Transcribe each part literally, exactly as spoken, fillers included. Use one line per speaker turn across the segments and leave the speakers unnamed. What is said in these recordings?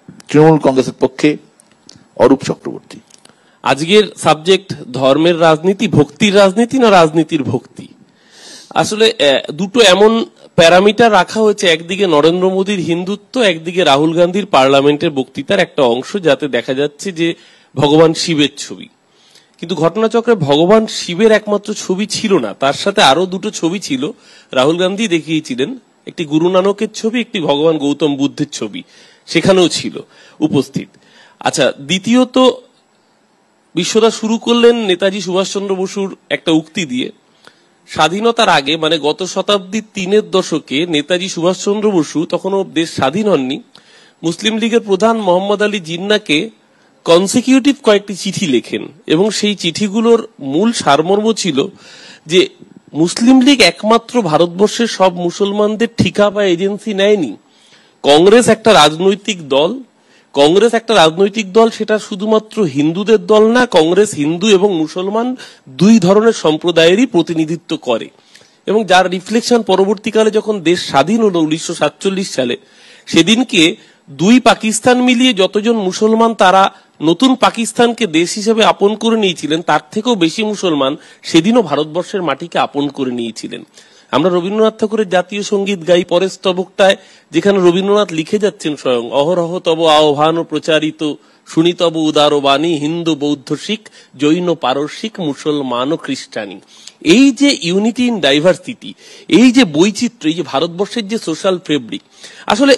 তৃণমূল কংগ্রেসের পক্ষে অরূপ চক্রবর্তী।
আজকের সাবজেক্ট ধর্মের রাজনীতি, ভক্তির রাজনীতি না রাজনীতির ভক্তি। আসলে দুটো এমন প্যারামিটার রাখা হয়েছে, একদিকে নরেন্দ্র মোদীর হিন্দুত্ব, একদিকে রাহুল গান্ধীর পার্লামেন্টের বক্তৃতার একটা অংশ, যাতে দেখা যাচ্ছে যে ভগবান শিবের ছবি। কিন্তু ঘটনাচক্রে ভগবান শিবের একমাত্র ছবি ছিল না, তার সাথে আরো দুটো ছবি ছিল। রাহুল গান্ধী দেখিয়েছিলেন একটি গুরু নানকের ছবি, একটি ভগবান গৌতম বুদ্ধের ছবি সেখানেও ছিল উপস্থিত। আচ্ছা, দ্বিতীয়ত বিশ্বদা শুরু করলেন নেতাজি সুভাষচন্দ্র বসুর একটা উক্তি দিয়ে। স্বাধীনতার আগে, মানে গত শতাব্দীর তিনের দশকে নেতাজি সুভাষচন্দ্র বসু তখনও দেশ স্বাধীন হননি, মুসলিম লীগের প্রধান মোহাম্মদ আলী জিন্নাকে কনসিকিউটিভ কয়েকটি চিঠি লেখেন, এবং সেই চিঠিগুলোর মূল সারমর্ম ছিল যে মুসলিম লীগ একমাত্র ভারতবর্ষের সব মুসলমানদের ঠিকা বা এজেন্সি নেয়নি। কংগ্রেস একটা রাজনৈতিক দল, কংগ্রেস একটা রাজনৈতিক দল সেটা শুধুমাত্র হিন্দুদের দল না, কংগ্রেস হিন্দু এবং মুসলমান দুই ধরনের সম্প্রদায়েরই প্রতিনিধিত্ব করে, এবং যার রিফ্লেকশন পরবর্তীকালে যখন দেশ স্বাধীন হলো উনিশশো সাতচল্লিশ সালে, সেদিনকে দুই পাকিস্তান মিলিয়ে যতজন মুসলমান তারা নতুন পাকিস্তানকে দেশ হিসেবে আপন করে নিয়েছিলেন, তার থেকেও বেশি মুসলমান সেদিনও ভারতবর্ষের মাটিকে আপন করে নিয়েছিলেন। আমরা রবীন্দ্রনাথ ঠাকুরের জাতীয় সঙ্গীত গাই পরের স্তবকটায়, যেখানে রবীন্দ্রনাথ লিখে যাচ্ছেন স্বয়ং, অহরহ তব আহ্বান প্রচারিত শুনি তব উদার বাণী, হিন্দু বৌদ্ধ শিখ জৈন পারসিক মুসলমান ও খ্রিস্টানি। এই যে ইউনিটি ইন ডাইভার্সিটি, এই যে বৈচিত্র্য, এই যে ভারতবর্ষের যে সোশ্যাল ফেব্রিক, আসলে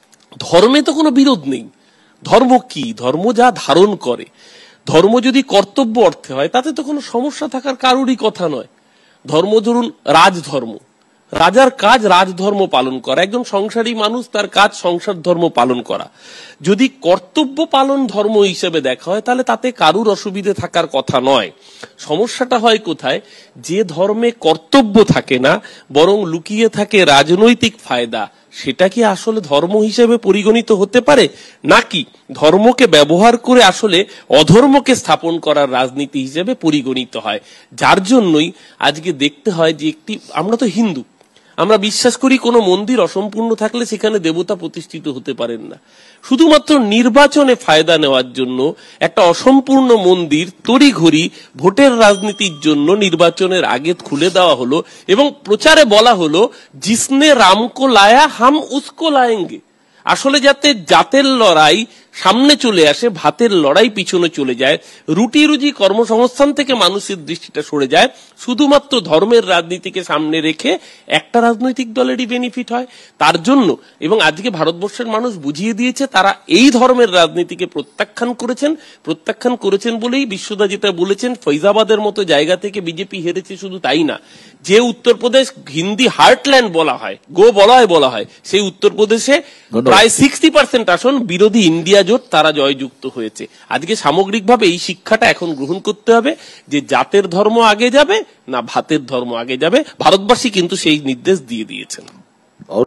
ধর্মে তো কোনো বিরোধ নেই। ধর্ম কি? ধর্ম যা ধারণ করে। ধর্ম যদি কর্তব্য অর্থে হয় তাতে তো কোনো সমস্যা থাকার কারোরই কথা নয়। ধর্ম ধরুন রাজধর্ম, রাজার কাজ রাজধর্ম পালন করা, একজন সংসারী মানুষ তার কাজ সংসার ধর্ম পালন করা। যদি কর্তব্য পালন ধর্ম হিসেবে দেখা হয় তাহলে তাতে কারুর অসুবিধে থাকার কথা নয়। সমস্যাটা হয় কোথায়? যে ধর্মে কর্তব্য থাকে না, বরং লুকিয়ে থাকে রাজনৈতিক ফায়দা, সেটা কি আসলে ধর্ম হিসেবে পরিগণিত হতে পারে? নাকি ধর্মকে ব্যবহার করে আসলে অধর্মকে স্থাপন করার রাজনীতি হিসেবে পরিগণিত হয়? যার জন্যই আজকে দেখতে হয় যে একটি, আমরা তো হিন্দু, আমরা বিশ্বাস করি কোনো মন্দির অসম্পূর্ণ থাকলে সেখানে দেবতা প্রতিষ্ঠিত হতে পারেন না। শুধুমাত্র নির্বাচনে ফায়দা নেওয়ার জন্য একটা অসম্পূর্ণ মন্দির তড়িঘড়ি ভোটের রাজনীতির জন্য নির্বাচনের আগে খুলে দেওয়া হলো, এবং প্রচারে বলা হলো জিসনে রামকো লায়া হাম উসকো লায়েঙ্গে। আসলে যাতে জাতের লড়াই সামনে চলে আসে, ভাতের লড়াই পিছনে চলে যায়, রুটি রুজি কর্মসংস্থান থেকে মানুষের দৃষ্টিটা সরে যায়, শুধুমাত্র ধর্মের রাজনীতিকে সামনে রেখে একটা রাজনৈতিক দলেরই বেনিফিট হয়। তার জন্য, এবং আজকে ভারতবর্ষের মানুষ বুঝিয়ে দিয়েছে, তারা এই ধর্মের রাজনীতিকে প্রত্যাখ্যান করেছেন। প্রত্যাখ্যান করেছেন বলেই বিশ্বদা যেটা বলেছেন, ফৈজাবাদের মতো জায়গা থেকে বিজেপি হেরেছে, শুধু তাই না, যে উত্তরপ্রদেশ হিন্দি হার্টল্যান্ড বলা হয়, গো বলা হয় বলা হয় সেই উত্তরপ্রদেশে প্রায় সিক্সটি পার্সেন্ট আসন বিরোধী ইন্ডিয়া জোট তারা জয়যুক্ত হয়েছে। আজকে সামগ্রিকভাবে এই শিক্ষাটা এখন গ্রহণ করতে হবে যে জাতের ধর্ম আগে যাবে না ভাতের ধর্ম আগে যাবে। ভারতবাসী কিন্তু সেই নির্দেশ দিয়ে দিয়েছেন।